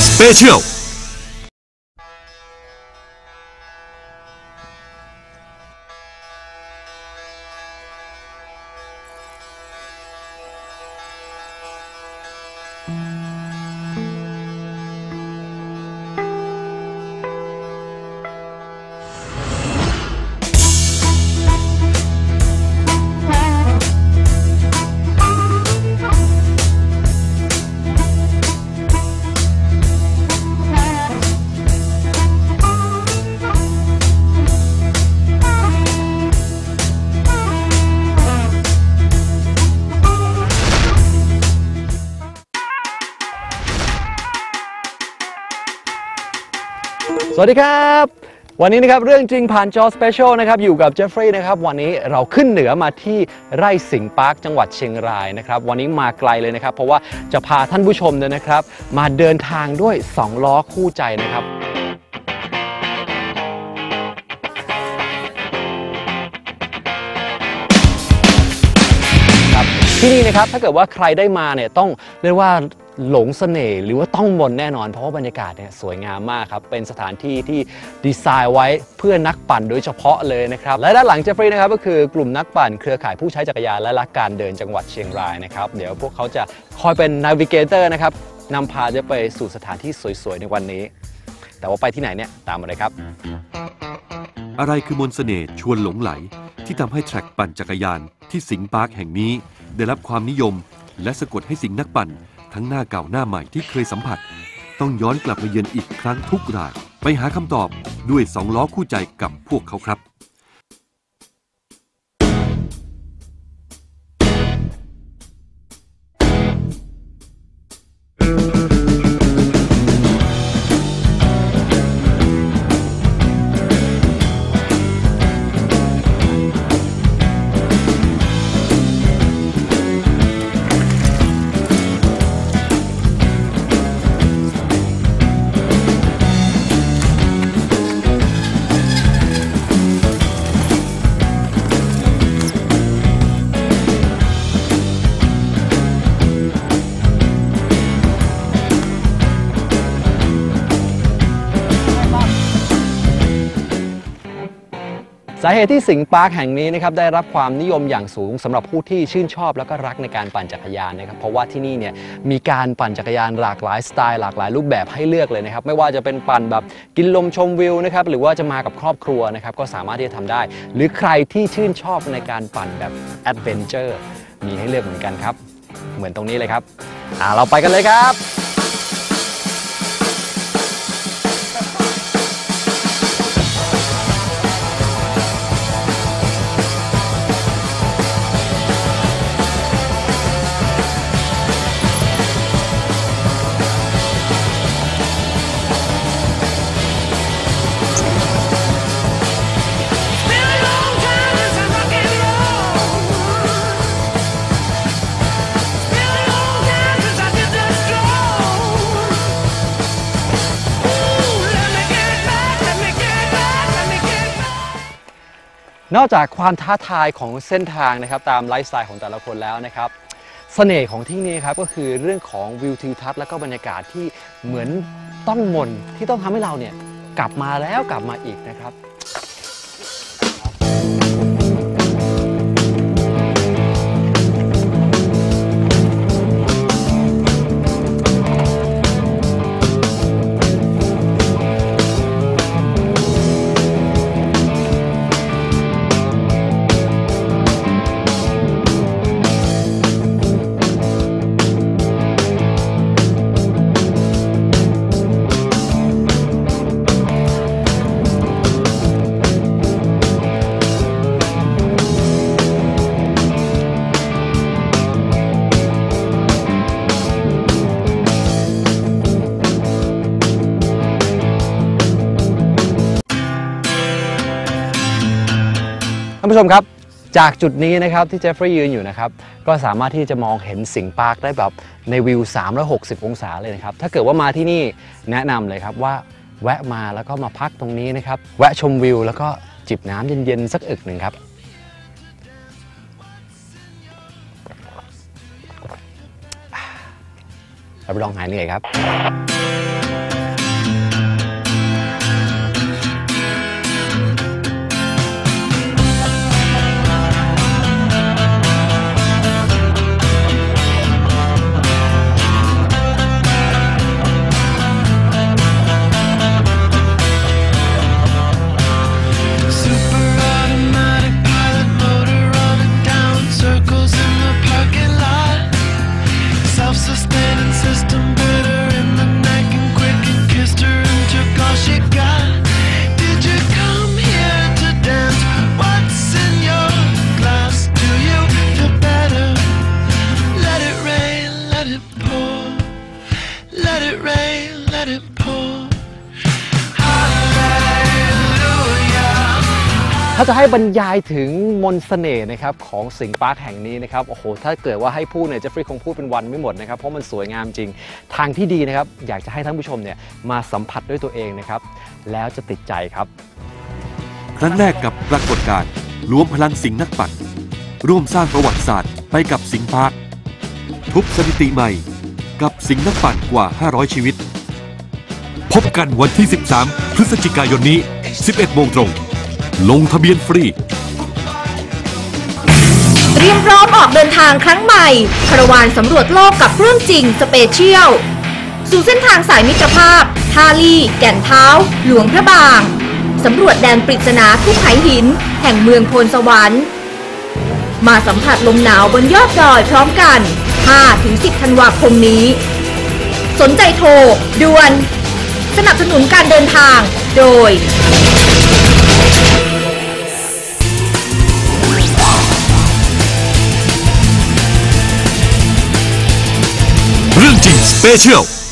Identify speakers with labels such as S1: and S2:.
S1: Specialสวัสดีครับวันนี้นะครับเรื่องจริงผ่านจอสเปเชียลนะครับอยู่กับเจฟฟรีย์นะครับวันนี้เราขึ้นเหนือมาที่ไร่สิงห์ปาร์คจังหวัดเชียงรายนะครับวันนี้มาไกลเลยนะครับเพราะว่าจะพาท่านผู้ชมเนี่ยนะครับมาเดินทางด้วย2ล้อคู่ใจนะครับที่นี่นะครับถ้าเกิดว่าใครได้มาเนี่ยต้องเรียกว่าหลงเสน่ห์หรือว่าต้องมนแน่นอนเพราะว่าบรรยากาศเนี่ยสวยงามมากครับเป็นสถานที่ที่ดีไซน์ไว้เพื่อนักปั่นโดยเฉพาะเลยนะครับและด้านหลังเจฟฟรีย์นะครับก็คือกลุ่มนักปั่นเครือข่ายผู้ใช้จักรยานและรักการเดินจังหวัดเชียงรายนะครับเดี๋ยวพวกเขาจะคอยเป็นนาวิเกเตอร์นะครับนำพาจะไปสู่สถานที่สวยๆในวันนี้แต่ว่าไปที่ไหนเนี่ยตามมาเลยครับ
S2: อะไรคือมนต์เสน่ห์ชวนหลงไหลที่ทำให้แทร็กปั่นจักรยานที่สิงห์ปาร์คแห่งนี้ได้รับความนิยมและสะกดให้สิงห์นักปั่นทั้งหน้าเก่าหน้าใหม่ที่เคยสัมผัสต้องย้อนกลับมาเยือนอีกครั้งทุกรายไปหาคำตอบด้วย2ล้อคู่ใจกับพวกเขาครับ
S1: สาเหตุที่สิงห์ปาร์คแห่งนี้นะครับได้รับความนิยมอย่างสูงสำหรับผู้ที่ชื่นชอบแล้วก็รักในการปั่นจักรยานนะครับเพราะว่าที่นี่เนี่ยมีการปั่นจักรยานหลากหลายสไตล์หลากหลายรูปแบบให้เลือกเลยนะครับไม่ว่าจะเป็นปั่นแบบกินลมชมวิวนะครับหรือว่าจะมากับครอบครัวนะครับก็สามารถที่จะทำได้หรือใครที่ชื่นชอบในการปั่นแบบแอดเวนเจอร์มีให้เลือกเหมือนกันครับเหมือนตรงนี้เลยครับเราไปกันเลยครับนอกจากความท้าทายของเส้นทางนะครับตามไลฟ์สไตล์ของแต่ละคนแล้วนะครับเสน่ห์ของที่นี่ครับก็คือเรื่องของวิวทิวทัศน์และก็บรรยากาศที่เหมือนต้องมนที่ต้องทำให้เราเนี่ยกลับมาแล้วกลับมาอีกนะครับ ท่านผู้ชมครับจากจุดนี้นะครับที่เจฟฟรีย์ยืนอยู่นะครับก็สามารถที่จะมองเห็นสิงห์ปาร์คได้แบบในวิว360องศาเลยนะครับถ้าเกิดว่ามาที่นี่แนะนำเลยครับว่าแวะมาแล้วก็มาพักตรงนี้นะครับแวะชมวิวแล้วก็จิบน้ำเย็นๆสักอึกหนึ่งครับเราไปลองหายเหนื่อยครับาจะให้บรรยายถึงมนต์เสน่ห์นะครับของสิงห์ปาร์คแห่งนี้นะครับโอ้โหถ้าเกิดว่าให้พูดเนี่ยเจฟฟรีย์คงพูดเป็นวันไม่หมดนะครับเพราะมันสวยงามจริงทางที่ดีนะครับอยากจะให้ท่านผู้ชมเนี่ยมาสัมผัสด้วยตัวเองนะครับแล้วจะติดใจครับ
S2: ครั้งแรกกับปรากฏการณ์รวมพลังสิงห์นักปั่นร่วมสร้างประวัติศาสตร์ไปกับสิงห์ปาร์คทุบสถิติใหม่กับสิงห์นักปั่นกว่า500ชีวิตพบกันวันที่13พฤศจิกายนนี้ 11 โมงตรงลงทะเบียนฟรี
S3: เตรียมพร้อมออกเดินทางครั้งใหม่คาราวานสำรวจโลกกับเรื่องจริงสเปเชียลสู่เส้นทางสายมิตรภาพท่าลี่แก่นเท้าหลวงพระบางสำรวจแดนปริศนาทุกไหหินแห่งเมืองโพนสวรรค์มาสัมผัสลมหนาวบนยอดดอยพร้อมกัน 5-10 ธันวาคมนี้สนใจโทรด่วนสนับสนุนการเดินทางโดย
S2: เรื่องจริงสเปเชียล